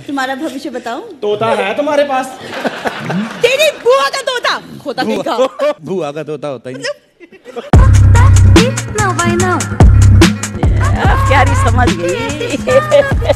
तुम्हारा भविष्य बताऊं? तोता है तुम्हारे पास? तेरी बुआ का तोता खोता नहीं का। बुआ का तोता होता ही नहीं। क्या समझ गई।